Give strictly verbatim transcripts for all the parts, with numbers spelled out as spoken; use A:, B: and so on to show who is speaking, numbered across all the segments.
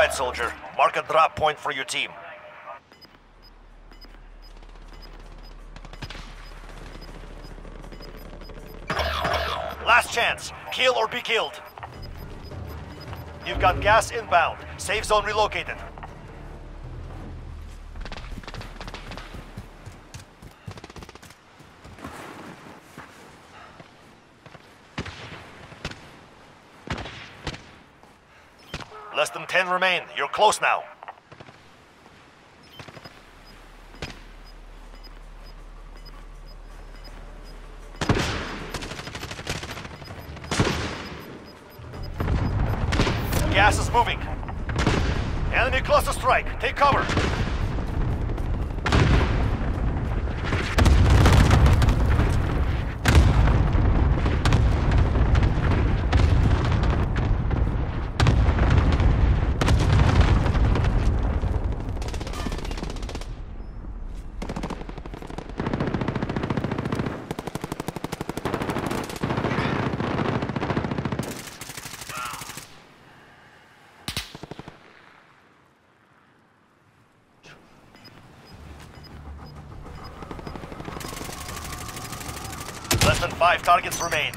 A: right, soldier. Mark a drop point for your team. Last chance. Kill or be killed. You've got gas inbound. Safe zone relocated. Less than ten remain. You're close now. Gas is moving. Enemy cluster strike. Take cover. Less than five targets remain.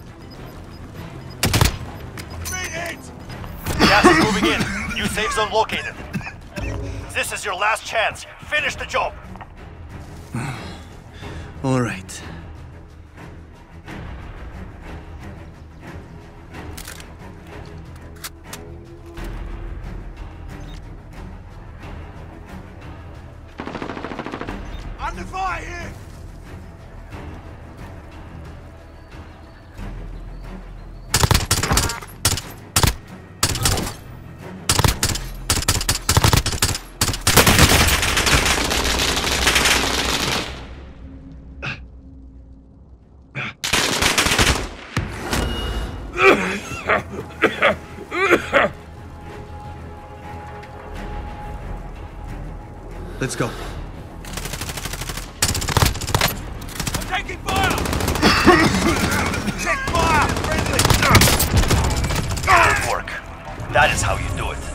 A: Gas is moving in. New safe zone located. This is your last chance. Finish the job.
B: All right.
C: Under fire here!
B: Let's go.
C: I'm taking fire! Check fire! Friendly!
A: Good work. That is how you do it.